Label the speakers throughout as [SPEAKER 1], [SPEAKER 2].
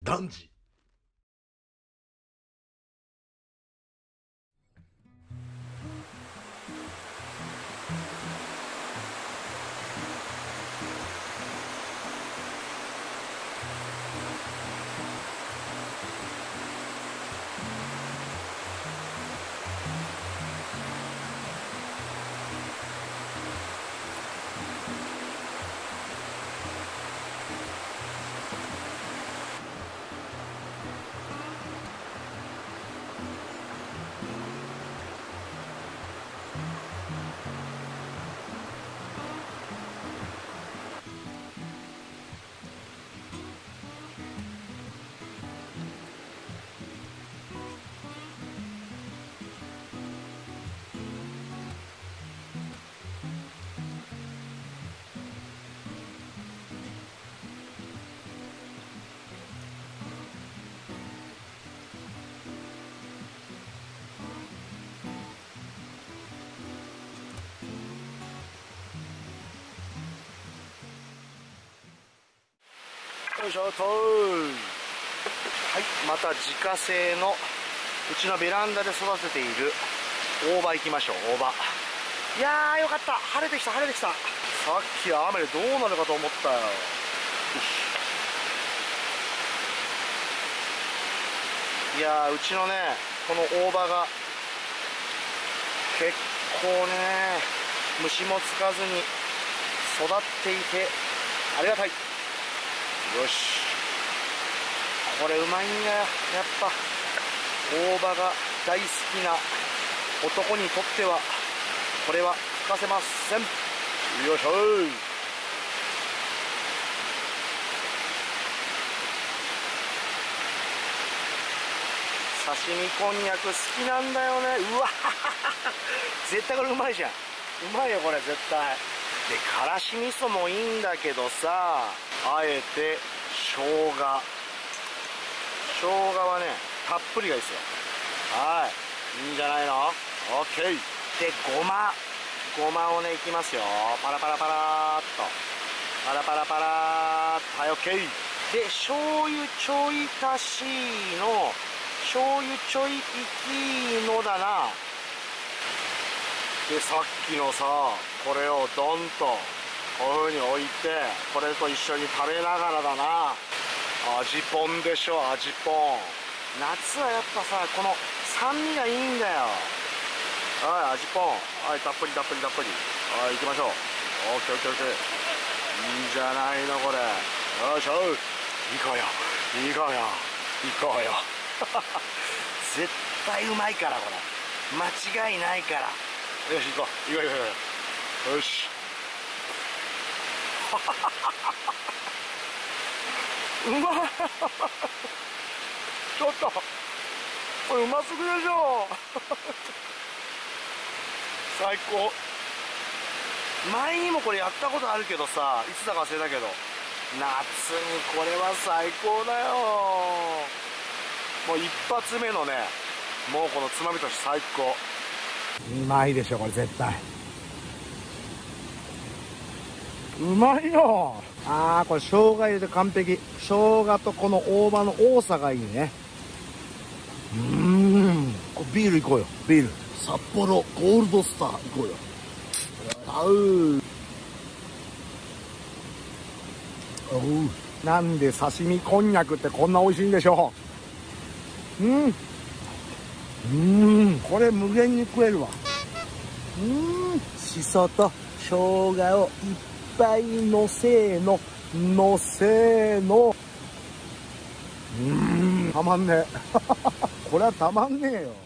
[SPEAKER 1] 男児。よいしょと。はい、また自家製のうちのベランダで育てている大葉行きましょう。大葉、いやーよかった、晴れてきた晴れてきた。さっきは雨でどうなるかと思ったよ。よし。いやーうちのねこの大葉が結構ね虫もつかずに育っていてありがたい。よし、これうまいんだよ。やっぱ大葉が大好きな男にとってはこれは欠かせません。よいしょ。刺身こんにゃく好きなんだよね。うわ絶対これうまいじゃん。うまいよこれ絶対。でからし味噌もいいんだけどさ、あえて生姜はねたっぷりがいいですよ。はい、いいんじゃないの。オッケー。でごまをねいきますよ。パラパラパラーっとパラパラパラーっと。はい、オッケー。で醤油ちょい足しの醤油ちょい引きのだな。でさっきのさこれをドンとこういう風に置いてこれと一緒に食べながらだな。味ぽんでしょ、味ぽん。夏はやっぱさこの酸味がいいんだよ。はい、味ぽん。はい、たっぷりたっぷりたっぷり。はい、行きましょう。オッケーオッケーオッケー。いいんじゃないのこれ。よいしょ。いこうよいこうよいこうよ絶対うまいからこれ、間違いないから。よし行こう行こう行こう。よしうまいちょっとこれうますぎでしょ最高。前にもこれやったことあるけどさ、いつだか忘れたけど夏にこれは最高だよ。もう一発目のねもうこのつまみとして最高。うまいでしょこれ絶対。うまいよ。ああこれ生姜入れて完璧。生姜とこの大葉の多さがいいね。これビールいこうよ。ビール札幌ゴールドスターいこうよ。なんで刺身こんにゃくってこんな美味しいんでしょう。これ無限に食えるわ。しそと生姜をいっぱいのせーのたまんねえこれはたまんねえよ。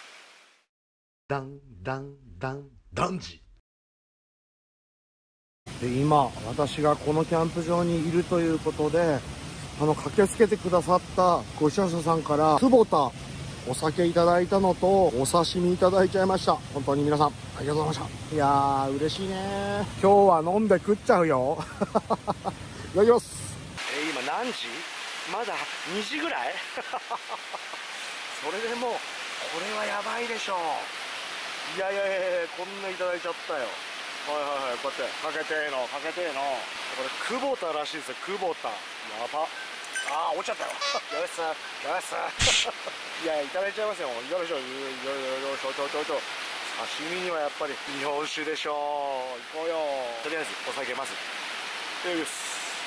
[SPEAKER 1] ダンダンダンダンジ。 で今私がこのキャンプ場にいるということで、駆けつけてくださったご視聴者さんから久保田お酒いただいたのとお刺身いただいちゃいました。本当に皆さんありがとうございました。いやー嬉しいね。今日は飲んで食っちゃうよいただきます。今何時？まだ2時ぐらいそれでもうこれはやばいでしょ。いやいやいやいや、こんないただいちゃったよ。はいはいはい、こうやってかけてーのかけてーの。これ久保田らしいですよ、久保田。やば。あー落ちちゃったよよしさよしさいやいただいちゃいますよ。よいしょよいしょちょ刺身にはやっぱり日本酒でしょ。行こうよ。とりあえずお酒まずよし。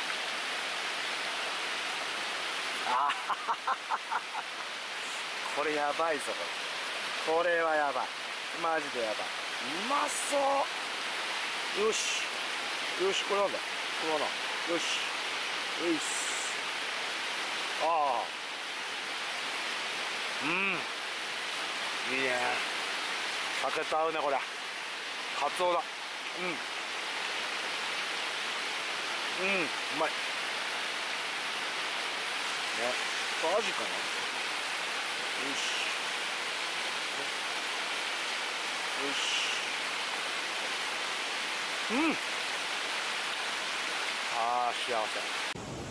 [SPEAKER 1] あこれやばいぞ。これはやばい、マジでやばい。うまそう。よしよし、これなんだこれはな。よしよいっす。ああいいね。酒と合うねこれ。カツオだ。うまいね。これアジかな。よしよし。ああ幸せ。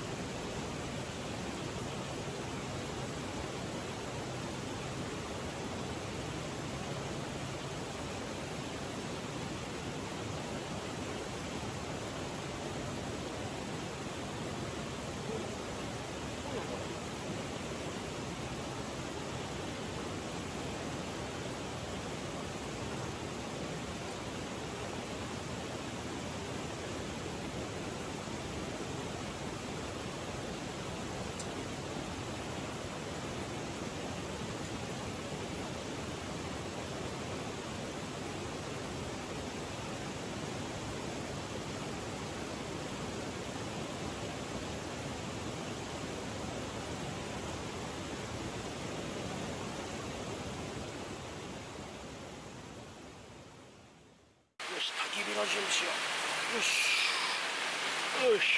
[SPEAKER 1] よし、焚き火の準備しよう。よしよし。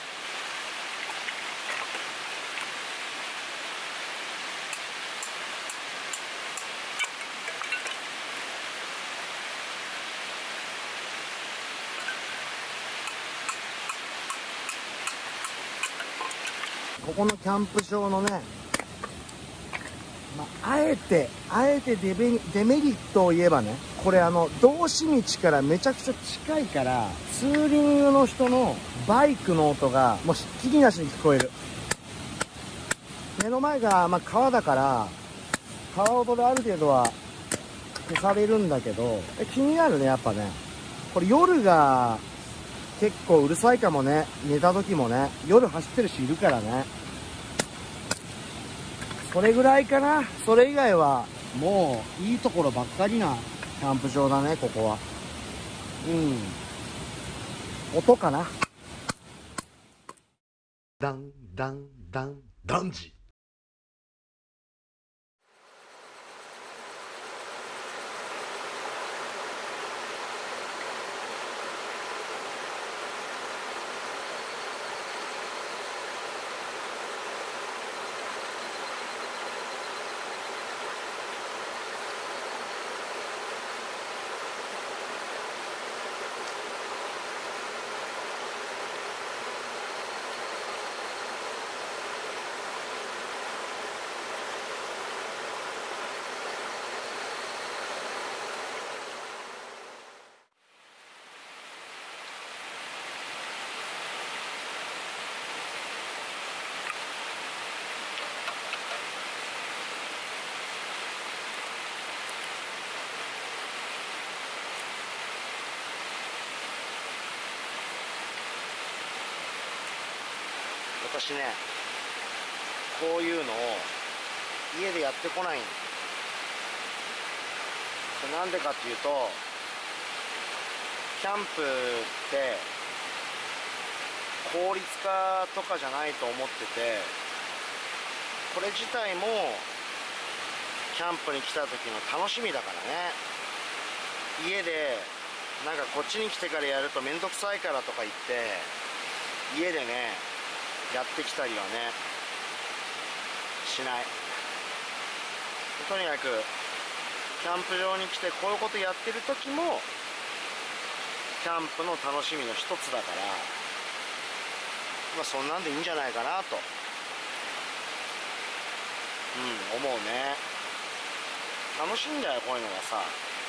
[SPEAKER 1] ここのキャンプ場のね、あえてデメリットを言えばね、これ道志道からめちゃくちゃ近いから、ツーリングの人のバイクの音がもうひっきりなしに聞こえる。目の前が川だから、川音である程度は消されるんだけど、気になるねやっぱね。これ夜が結構うるさいかもね。寝た時もね、夜走ってる人いるからね。それぐらいかな。それ以外はもういいところばっかりなキャンプ場だねここは。音かな。ダンダンダンダンジ。私ね、こういうのを家でやってこないん。なんでかっていうと、キャンプって効率化とかじゃないと思ってて、これ自体もキャンプに来た時の楽しみだからね。家でなんかこっちに来てからやると面倒くさいからとか言って家でねやってきたりはねしない。とにかくキャンプ場に来てこういうことやってる時もキャンプの楽しみの一つだから、まあそんなんでいいんじゃないかなと思うね。楽しいんだよこういうのがさ。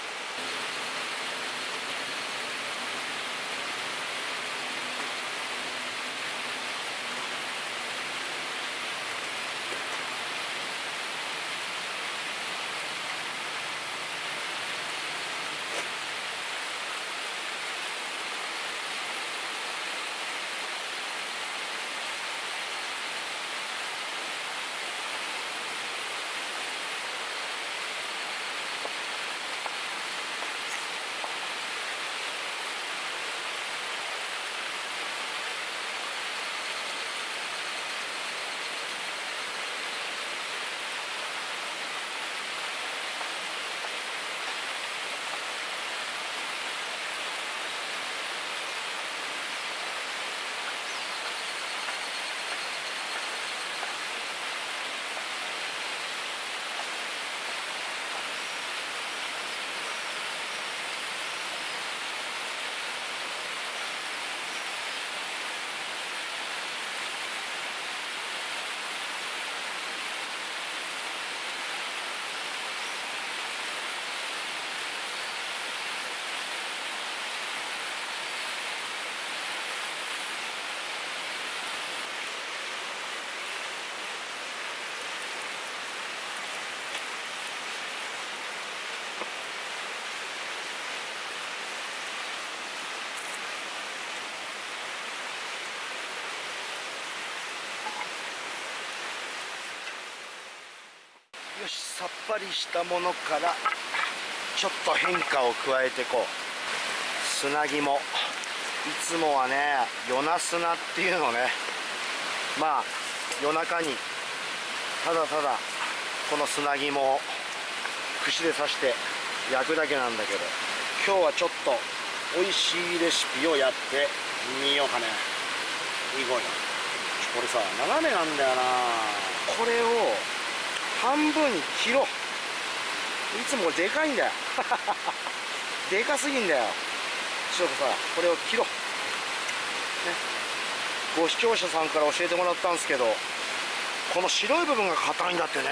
[SPEAKER 1] よし、さっぱりしたものからちょっと変化を加えていこう。砂肝、いつもはね夜な砂っていうのね、まあ夜中にただただこの砂肝を串で刺して焼くだけなんだけど、今日はちょっと美味しいレシピをやってみようかね。いい声だ。これさ斜めなんだよな。これを半分に切ろう。いつもこれでかいんだよでかすぎんだよ。ちょっとさこれを切ろうね。ご視聴者さんから教えてもらったんですけど、この白い部分が硬いんだってね。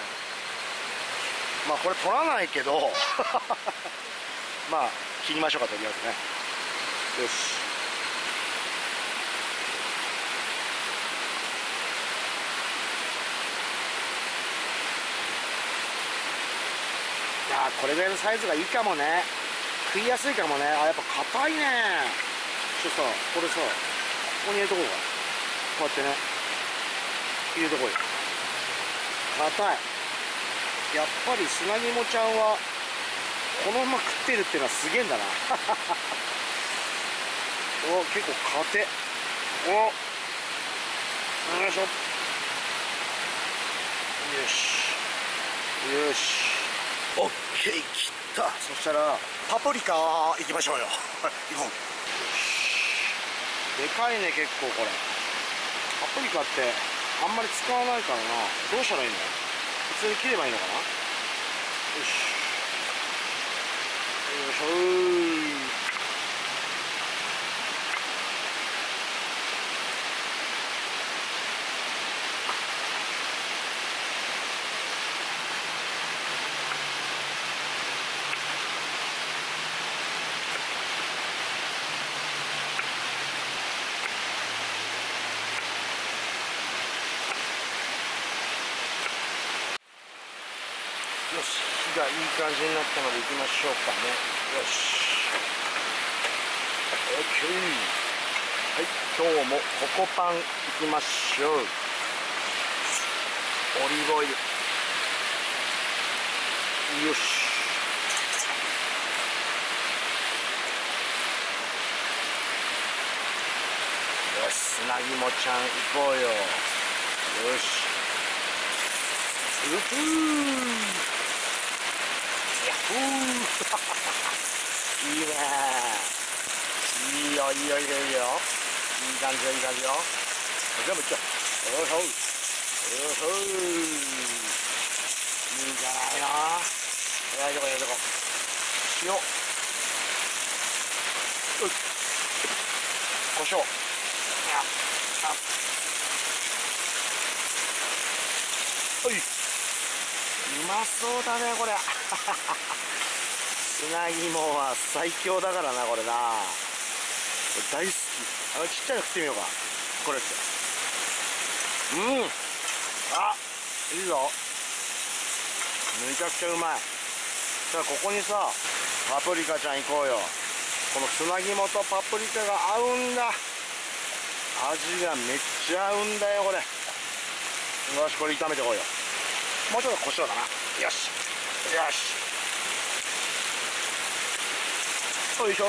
[SPEAKER 1] まあこれ取らないけどまあ切りましょうか、とりあえずね。よし。いやーこれぐらいのサイズがいいかもね。食いやすいかもね。あ、やっぱ硬いね。ちょっとさこれさここに入れとこうか。こうやってね入れとこうよ。硬い。やっぱり砂肝ちゃんはこのまま食ってるっていうのはすげえんだなお、結構硬い。お、よいしょ。よしよし、オッケー、切った。そしたらパプリカいきましょうよ行こう。よし、でかいね結構これ。パプリカってあんまり使わないからな。どうしたらいいの？普通に切ればいいのかな。よし、よいしょー。よし、火がいい感じになったのでいきましょうかね。よし、 OK。 はい、今日もココパンいきましょう。オリーブオイル、よし。よし、砂肝ちゃん行こうよ。よし、うふー、やっほーいいね。いいよいいよいいよいいよ。いい感じよいい感じよ。全部いっちゃう。おほうおほう、いいんじゃないの。やいとこやいとこ。塩、胡椒、おい、うまそうだねこれ。砂肝は最強だからなこれな。大好き。ちっちゃいの食ってみようかこれって。あ、いいぞ。めちゃくちゃうまい。じゃあここにさ、パプリカちゃん行こうよ。この砂肝とパプリカが合うんだ。味がめっちゃ合うんだよこれ。よし、これ炒めてこいよ。もうちょっと胡椒だな。よしよし、よいしょ。こ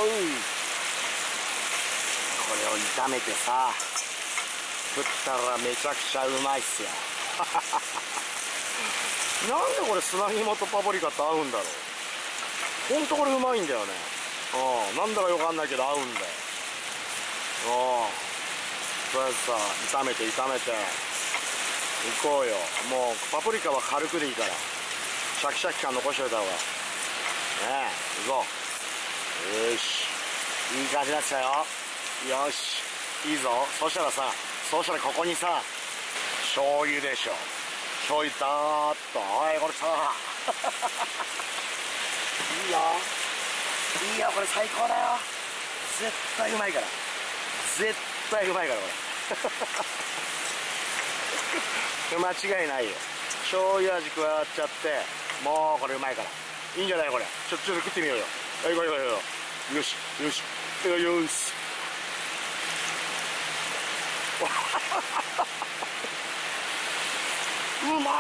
[SPEAKER 1] れを炒めてさ食ったらめちゃくちゃうまいっすよ。なんでこれ砂肝とパプリカって合うんだろう。ほんとこれうまいんだよね。なんだかよくわかんないけど合うんだよ。とりあえずさ、炒めていこうよ。もうパプリカは軽くでいいから、シャキシャキ感残しておいた方がねえ。いこう。よし、いい感じになってきたよ。よし、いいぞ。そしたらここにさ、醤油でしょ。醤油だーっと。おいこれさいいよいいよ、これ最高だよ。絶対うまいから、絶対うまいからこれ。間違いないよ。醤油味加わっちゃって、もうこれうまいから。いいんじゃないこれ。ちょっと食ってみようよ。はいはいはいはい。よしよしよし。うまっ。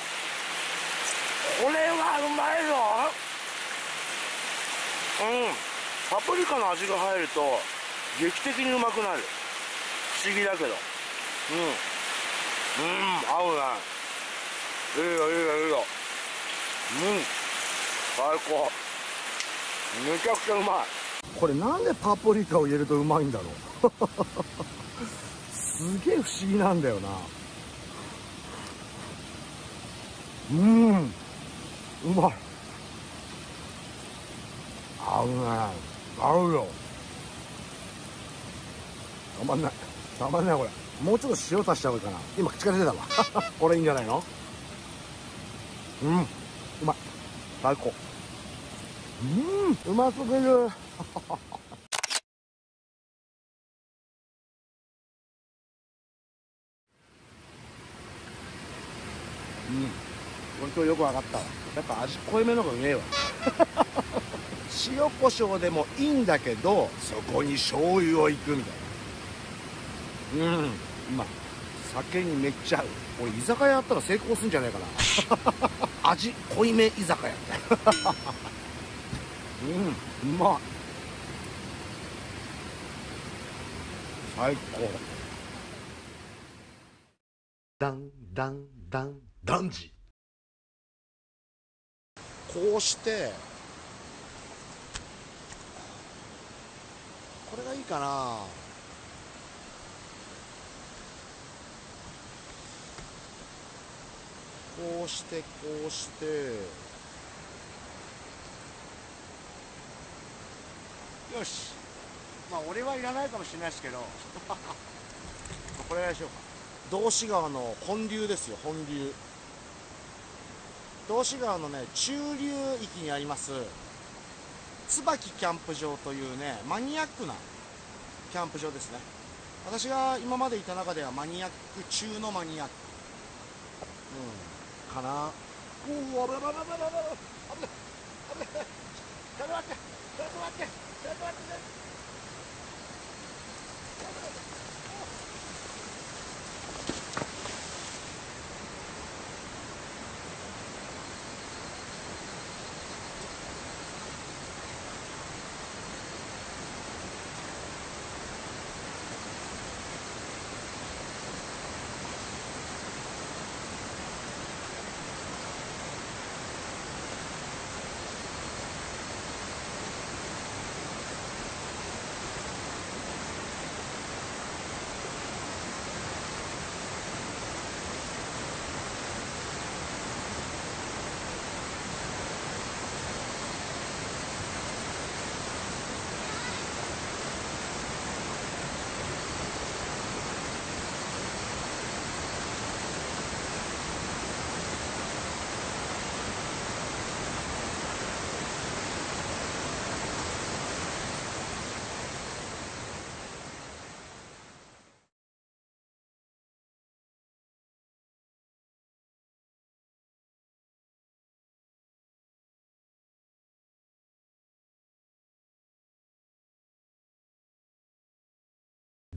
[SPEAKER 1] これはうまいぞ。パプリカの味が入ると劇的にうまくなる。不思議だけど。合うな。いいよいいよいいよ。最高。めちゃくちゃうまい。これなんでパプリカを入れるとうまいんだろう。すげえ不思議なんだよな。うまい。合うね。合うよ。たまんないこれ。もうちょっと塩足した方がいいかな。今口から出たわ。これいいんじゃないの。うまい。最高。うますぎる。本当よくわかったわ。やっぱ味濃いめの方がうめえわ。塩コショウでもいいんだけど、そこに醤油をいくみたいな。うまい。酒にめっちゃ合う。俺居酒屋やったら成功するんじゃないかな。味濃いめ居酒屋みたいな。うまい。最高。断じ。こうしてこれがいいかな。こうしてよし。まあ俺はいらないかもしれないですけどこれにしようか。道志川の本流ですよ。本流。道志川のね、中流域にあります椿キャンプ場というね、マニアックなキャンプ場ですね。私が今までいた中ではマニアック中のマニアックかな。おお、危ない危ない危ない危ない危ない危ない。ちょっと待ってちょっと待ってちょっと待って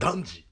[SPEAKER 2] 男児